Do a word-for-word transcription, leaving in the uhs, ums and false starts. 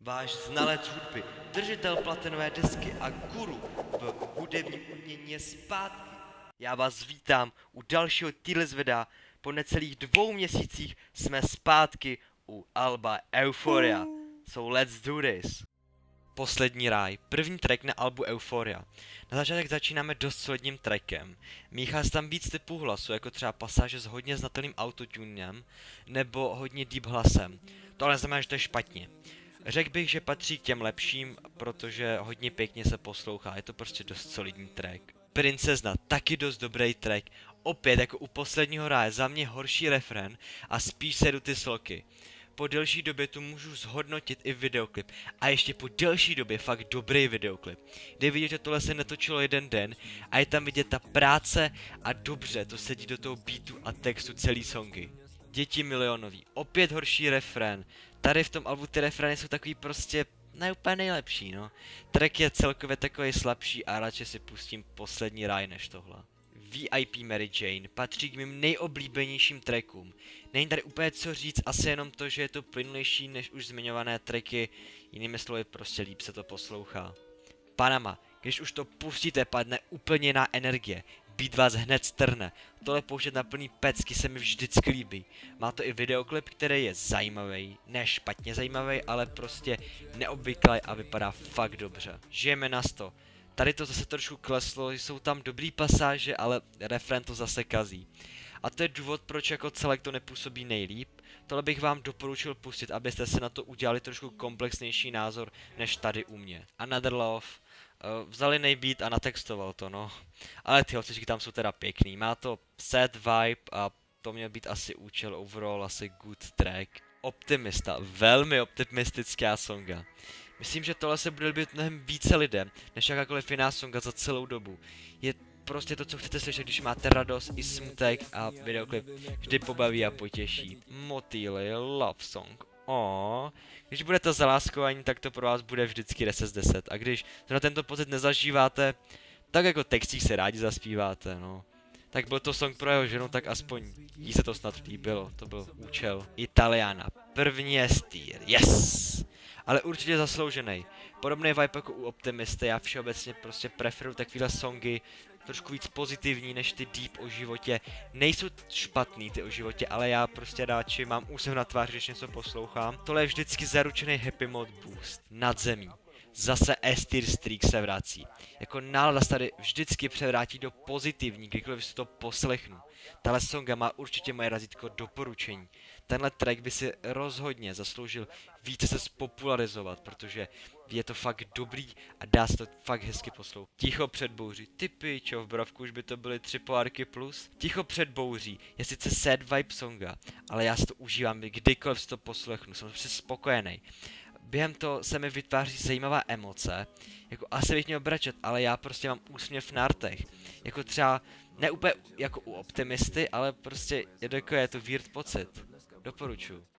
Váš znalec hudby, držitel platinové desky a guru v hudebním umění je zpátky. Já vás vítám u dalšího týdles videa. Po necelých dvou měsících jsme zpátky u alba Euphoria. So let's do this. Poslední ráj, první track na albu Euphoria. Na začátek začínáme dost solidním trackem. Míchá se tam víc typů hlasu, jako třeba pasáže s hodně znatelným autotunem, nebo hodně deep hlasem. To ale neznamená, že to je špatně. Řekl bych, že patří k těm lepším, protože hodně pěkně se poslouchá, je to prostě dost solidní track. Princezna, taky dost dobrý track. Opět jako u posledního ráje, za mě horší refrén a spíš sedu ty sloky. Po delší době tu můžu zhodnotit i videoklip. A ještě po delší době fakt dobrý videoklip. Kde vidět, že tohle se netočilo jeden den a je tam vidět ta práce a dobře to sedí do toho beatu a textu celý songy. Děti milionový, opět horší refrén. Tady v tom albu ty refrény jsou takový prostě ne úplně nejlepší, no. Track je celkově takový slabší a radši si pustím poslední ráj než tohle. V I P Mary Jane patří k mým nejoblíbenějším trackům. Není tady úplně co říct, asi jenom to, že je to plynulejší než už zmiňované tracky, jinými slovy prostě líp se to poslouchá. Panama, když už to pustíte, padne úplně jiná energie. Beat vás hned strhne. Tohle pouštět na plný pecky se mi vždycky líbí. Má to i videoklip, který je zajímavý, ne špatně zajímavý, ale prostě neobvyklý a vypadá fakt dobře. Žijeme na sto. Tady to zase trošku kleslo, jsou tam dobrý pasáže, ale refrén to zase kazí. A to je důvod, proč jako celek to nepůsobí nejlíp. Tohle bych vám doporučil pustit, abyste si na to udělali trošku komplexnější názor, než tady u mě. Another Love. Uh, vzali nejbeat a natextoval to, no. Ale ty holčičky tam jsou teda pěkný. Má to sad vibe a to měl být asi účel, overall asi good track. Optimista, velmi optimistická songa. Myslím, že tohle se bude líbit mnohem více lidem, než jakákoliv jiná songa za celou dobu. Je prostě to, co chcete slyšet, když máte radost i smutek a videoklip vždy pobaví a potěší. Motýly, love song. Oh, když budete zaláskovaní, tak to pro vás bude vždycky deset z deset. A když na tento pocit nezažíváte, tak jako textík se rádi zaspíváte, no. Tak byl to song pro jeho ženu, tak aspoň jí se to snad líbilo, to byl účel. Italiana, první stýr, yes! Ale určitě zasloužený. Podobný vibe jako u Optimisty, já všeobecně prostě preferuju takovýhle songy, trošku víc pozitivní než ty deep o životě. Nejsou špatný ty o životě, ale já prostě radši mám úsměv na tváři, když něco poslouchám. Tohle je vždycky zaručený happy mode boost. Nad zemí. Zase S-tier streak se vrací. Jako nálada se tady vždycky převrátí do pozitivní, kdykoliv si to poslechnu. Tahle songa má určitě moje razítko doporučení. Tenhle track by si rozhodně zasloužil více se spopularizovat, protože je to fakt dobrý a dá se to fakt hezky poslouchat. Ticho před bouří, ty pičo, v Bravku už by to byly tři pohárky plus. Ticho před bouří je sice sad vibe songa, ale já si to užívám, kdykoliv si to poslechnu, jsem prostě spokojený. Během toho se mi vytváří zajímavá emoce, jako asi bych měl brečet, ale já prostě mám úsměv na rtech. Jako třeba, ne úplně jako u Optimisty, ale prostě je to, je to weird pocit. Doporučuji.